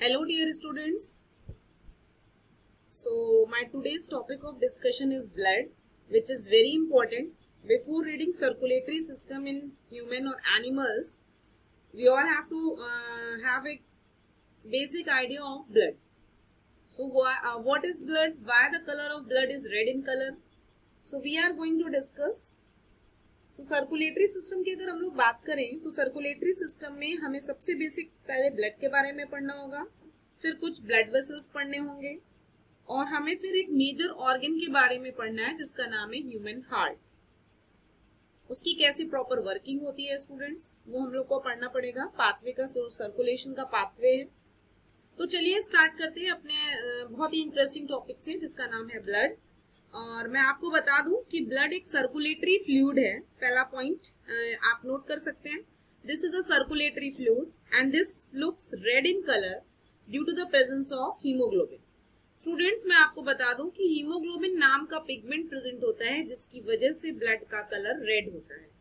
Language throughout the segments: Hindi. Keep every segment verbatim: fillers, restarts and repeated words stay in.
Hello dear students. So my today's topic of discussion is blood, which is very important. Before reading circulatory system in human or animals, we all have to uh, have a basic idea of blood. So why, uh, what is blood? Why the color of blood is red in color? So we are going to discuss. So circulatory system की अगर हम लोग बात करें तो सर्कुलेटरी सिस्टम में हमें सबसे बेसिक पहले ब्लड के बारे में पढ़ना होगा, फिर कुछ ब्लड वेसल्स पढ़ने होंगे और हमें फिर एक मेजर ऑर्गन के बारे में पढ़ना है जिसका नाम है ह्यूमन हार्ट। उसकी कैसे प्रॉपर वर्किंग होती है स्टूडेंट्स, वो हम लोग को पढ़ना पड़ेगा। पाथवे का सर्कुलेशन का पाथवे है। तो चलिए स्टार्ट करते हैं अपने बहुत ही इंटरेस्टिंग टॉपिक से जिसका नाम है ब्लड। और मैं आपको बता दूं कि ब्लड एक सर्कुलेटरी फ्लूइड है। पहला पॉइंट आप नोट कर सकते हैं, this is a circulatory fluid and this looks red in colour due to the presence of haemoglobin. Students मैं आपको बता दूं कि हीमोग्लोबिन नाम का पिगमेंट प्रेजेंट होता है जिसकी वजह से ब्लड का कलर रेड होता है।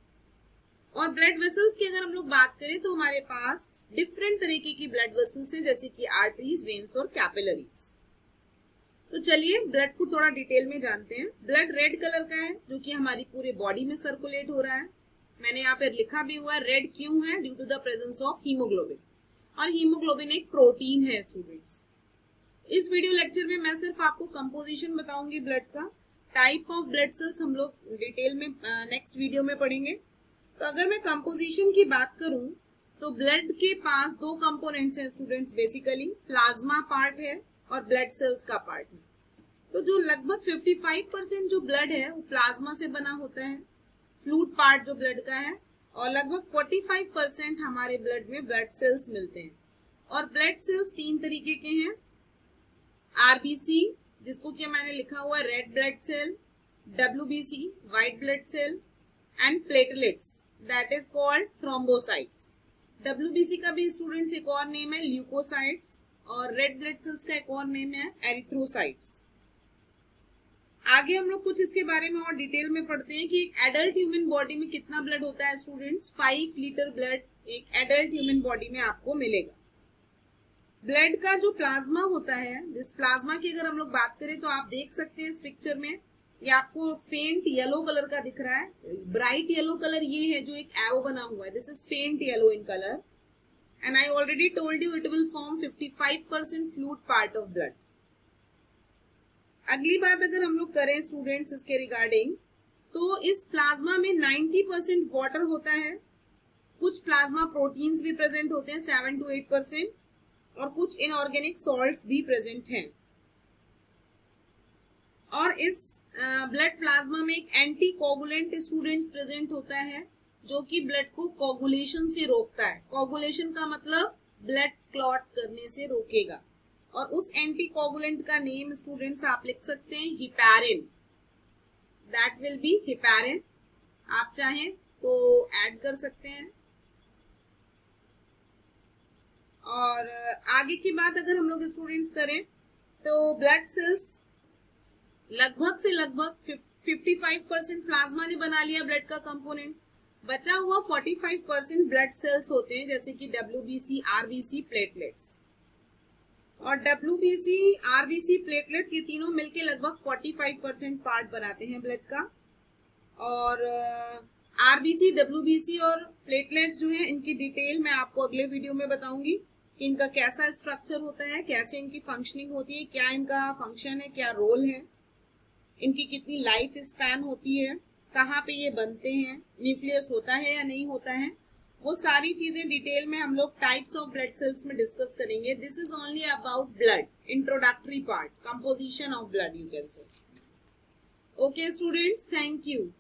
और ब्लड वेसल्स की अगर हम लोग बात करें तो हमारे पास डिफरेंट तरीके की ब्लड वेसल्स हैं जैसे कि आर्टरीज, वेन्स और कैपिलरीज। तो चलिए ब्लड को थोड़ा डिटेल में जानते हैं। ब्लड रेड कलर का है जो कि हमारी पूरे बॉडी में सर्कुलेट हो रहा है। मैंने यहाँ पे लिखा भी हुआ है रेड क्यों है, due to the presence of haemoglobin. और हीमोग्लोबिन एक प्रोटीन है स्टूडेंट्स। इस वीडियो लेक्चर में मैं सिर्फ आपको कंपोजिशन बताऊंगी ब्लड का। टाइप ऑफ ब्लड सेल्स हम लोग डिटेल में नेक्स्ट वीडियो में पढ़ेंगे। तो अगर मैं कंपोजिशन की बात करूं तो ब्लड के पास दो कंपोनेंट्स हैं स्टूडेंट्स, बेसिकली प्लाज्मा पार्ट है और ब्लड सेल्स का पार्ट है। तो जो लगभग पचपन परसेंट जो ब्लड है वो प्लाज्मा से बना होता है, फ्लूइड पार्ट जो ब्लड का है, और लगभग पैंतालीस परसेंट हमारे ब्लड में ब्लड सेल्स मिलते हैं। और ब्लड सेल्स तीन तरीके के हैं, आरबीसी जिसको कि मैंने लिखा हुआ है red blood cell, WBC white blood cell and platelets that is called thrombocytes. WBC का भी स्टूडेंट्स एक और नेम है ल्यूकोसाइट्स और रेड ब्लड सेल्स का एक और नेम है एरिथ्रोसाइट्स। आगे हम लोग कुछ इसके बारे में और डिटेल में पढ़ते हैं कि एक एडल्ट ह्यूमन बॉडी में कितना ब्लड होता है स्टूडेंट्स। फाइव लीटर ब्लड एक एडल्ट ह्यूमन बॉडी में आपको मिलेगा। ब्लड का जो प्लाज्मा होता है, इस प्लाज्मा की अगर हम लोग बात करें तो आप देख सकते हैं इस पिक्चर में ये आपको फेंट येलो कलर का दिख रहा है। ब्राइट येलो कलर ये है जो एक एरो बना हुआ है, this is faint yellow in colour and I already told you it will form fifty-five percent fluid part of blood. अगली बात अगर हम लोग करें स्टूडेंट्स इसके रिगार्डिंग तो इस प्लाज्मा में नब्बे परसेंट वाटर होता है। कुछ प्लाज्मा प्रोटीन्स भी प्रेजेंट होते हैं सेवन टू एट परसेंट और कुछ इनऑर्गेनिक सॉल्ट्स भी प्रेजेंट हैं। और इस ब्लड प्लाज्मा में एक एंटी कोगुलेंट स्टूडेंट्स प्रेजेंट होता है जो कि ब्लड को कोगुलेशन से रोकता है। कोगुलेशन का मतलब ब्लड क्लॉट करने से रोकेगा। और उस एंटी कोगुलेंट का नेम स्टूडेंट्स आप लिख सकते हैं heparin, that will be heparin. आप चाहें तो ऐड कर सकते हैं। और आगे की बात अगर हम लोग स्टूडेंट्स करें तो ब्लड सेल्स लगभग से लगभग पचपन परसेंट प्लाज्मा ने बना लिया ब्लड का कंपोनेंट। बचा हुआ पैंतालीस परसेंट ब्लड सेल्स होते हैं जैसे कि डब्ल्यूबीसी, आरबीसी, प्लेटलेट्स। और डब्ल्यूबीसी, आरबीसी, प्लेटलेट्स ये तीनों मिलके लगभग पैंतालीस परसेंट पार्ट बनाते हैं ब्लड का। और आरबीसी, डब्ल्यूबीसी और प्लेटलेट्स जो है इनकी डिटेल मैं आपको अगले वीडियो में बताऊंगी कि इनका कैसा स्ट्रक्चर होता है, कैसे इनकी फंक्शनिंग होती है, क्या इनका फंक्शन है, क्या रोल है, इनकी कितनी लाइफ स्पैन होती है, कहाँ पे ये बनते हैं, न्यूक्लियस होता है या नहीं होता है, वो सारी चीजें डिटेल में हम लोग टाइप्स ऑफ ब्लड सेल्स में डिस्कस करेंगे। This is only about blood, introductory part, composition of blood you can say. Okay students, thank you.